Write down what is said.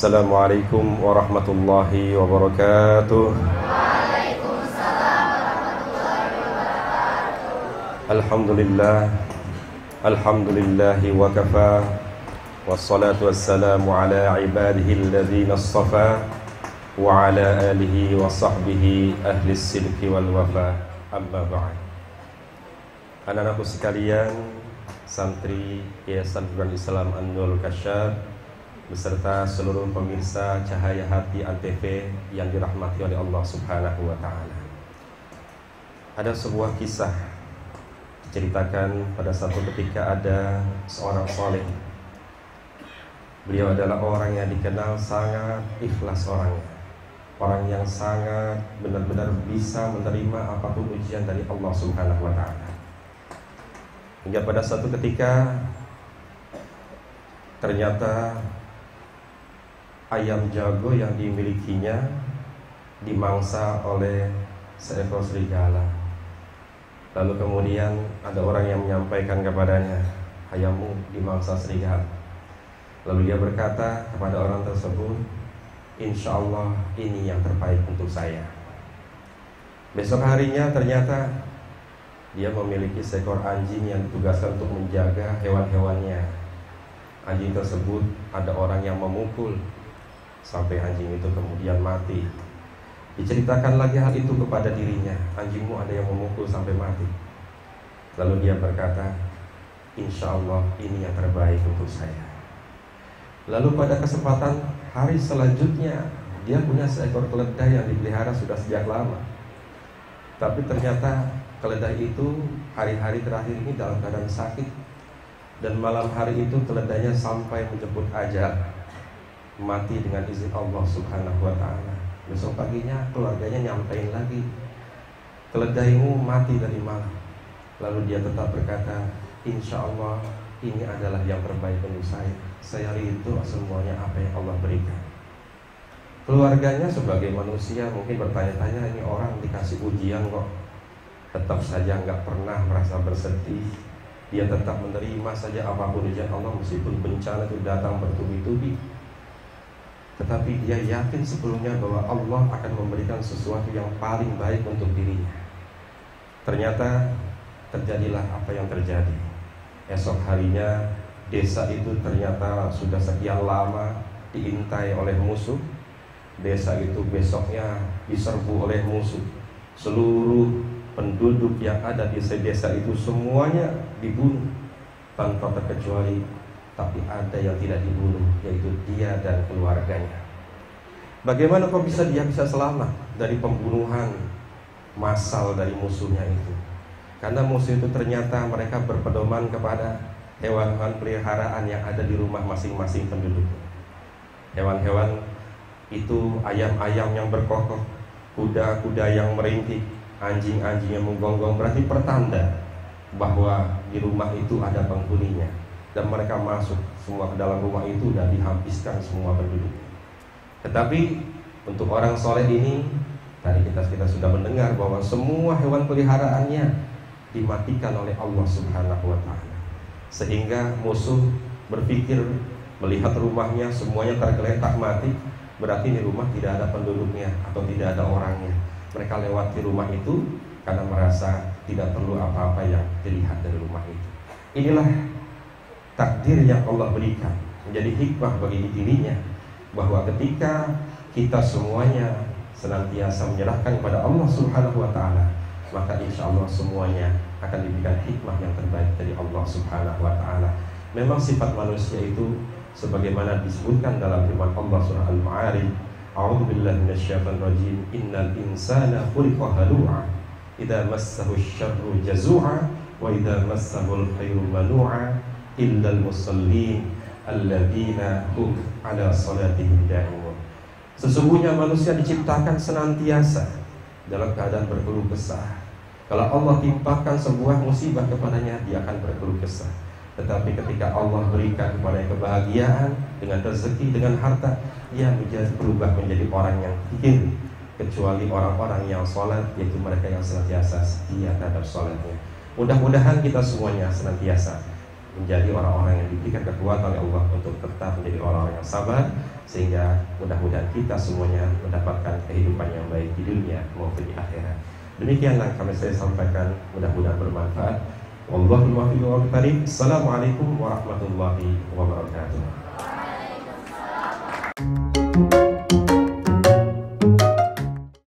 Assalamualaikum warahmatullahi wabarakatuh. Waalaikumsalam warahmatullahi wabarakatuh. Alhamdulillahi wa kafa. Wassalatu wassalamu ala ibadihi alladhina astafa wa ala alihi wa sahbihi ahli sidqi wal wafa. Amma ba'd. Anak-anakku sekalian, santri Yayasan Hiburan Islam An-Nurul Kasyaf beserta seluruh pemirsa Cahaya Hati Antv yang dirahmati oleh Allah Subhanahu wa taala. Ada sebuah kisah diceritakan pada satu ketika ada seorang saleh. Beliau adalah orang yang dikenal sangat ikhlas orangnya. Orang yang sangat benar-benar bisa menerima apapun ujian dari Allah Subhanahu wa taala. Hingga pada satu ketika ternyata ayam jago yang dimilikinya dimangsa oleh seekor serigala. Lalu kemudian ada orang yang menyampaikan kepadanya, ayammu dimangsa serigala. Lalu dia berkata kepada orang tersebut, insya Allah ini yang terbaik untuk saya. Besok harinya ternyata dia memiliki seekor anjing yang ditugaskan untuk menjaga hewan-hewannya. Anjing tersebut ada orang yang memukul sampai anjing itu kemudian mati. Diceritakan lagi hal itu kepada dirinya, anjingmu ada yang memukul sampai mati. Lalu dia berkata, insya Allah ini yang terbaik untuk saya. Lalu pada kesempatan hari selanjutnya, dia punya seekor keledai yang dipelihara sudah sejak lama. Tapi ternyata keledai itu hari-hari terakhir ini dalam keadaan sakit. Dan malam hari itu keledainya sampai menjemput ajal, mati dengan izin Allah Subhanahu wa ta'ala. Besok paginya keluarganya nyampein lagi, keledaimu mati dari malam. Lalu dia tetap berkata, insya Allah ini adalah yang terbaik untuk saya. Saya ridho semuanya apa yang Allah berikan. Keluarganya sebagai manusia mungkin bertanya-tanya, ini orang dikasih ujian kok tetap saja nggak pernah merasa bersedih. Dia tetap menerima saja apapun ujian Allah meskipun bencana itu datang bertubi-tubi. Tetapi dia yakin sebelumnya bahwa Allah akan memberikan sesuatu yang paling baik untuk dirinya. Ternyata terjadilah apa yang terjadi. Esok harinya desa itu ternyata sudah sekian lama diintai oleh musuh. Desa itu besoknya diserbu oleh musuh. Seluruh penduduk yang ada di desa itu semuanya dibunuh tanpa terkecuali. Tapi ada yang tidak dibunuh, yaitu dia dan keluarganya. Bagaimana kok dia bisa selamat dari pembunuhan massal dari musuhnya itu? Karena musuh itu ternyata mereka berpedoman kepada hewan-hewan peliharaan yang ada di rumah masing-masing penduduk. Hewan-hewan itu ayam-ayam yang berkokok, kuda-kuda yang merintih, anjing-anjing yang menggonggong, berarti pertanda bahwa di rumah itu ada penghuninya. Dan mereka masuk semua ke dalam rumah itu dan dihabiskan semua penduduk. Tetapi untuk orang soleh ini, tadi kita sudah mendengar bahwa semua hewan peliharaannya dimatikan oleh Allah Subhanahu wa ta'ala. Sehingga musuh berpikir melihat rumahnya semuanya tergeletak mati, berarti di rumah tidak ada penduduknya atau tidak ada orangnya. Mereka lewati rumah itu karena merasa tidak perlu apa-apa yang dilihat dari rumah itu. Inilah takdir yang Allah berikan, menjadi hikmah bagi dirinya, bahwa ketika kita semuanya senantiasa menyerahkan kepada Allah Subhanahu wa ta'ala, maka insya Allah semuanya akan diberikan hikmah yang terbaik dari Allah Subhanahu wa ta'ala. Memang sifat manusia itu sebagaimana disebutkan dalam firman Allah surah Al-Ma'arij, a'udzu billahi minasyaitonir rajim, innal insana khuliqa halu'a idza massahu syarru jazu'a wa idza massahu khairu manu'a illal musallin alladzina hum ala salatihim da'imun. Sesungguhnya manusia diciptakan senantiasa dalam keadaan berkeluh kesah. Kalau Allah timpakan sebuah musibah kepadanya, dia akan berkeluh kesah. Tetapi ketika Allah berikan kepadanya kebahagiaan dengan rezeki, dengan harta, dia berubah menjadi orang yang fikir. Kecuali orang-orang yang sholat, yaitu mereka yang senantiasa setia terhadap sholatnya. Mudah-mudahan kita semuanya senantiasa menjadi orang-orang yang diberikan kekuatan oleh Allah untuk tetap menjadi orang-orang yang sabar, sehingga mudah-mudahan kita semuanya mendapatkan kehidupan yang baik di dunia maupun di akhirat. Demikianlah kami saya sampaikan, mudah-mudahan bermanfaat. Wallahul muwaffiq. Assalamualaikum warahmatullahi wabarakatuh.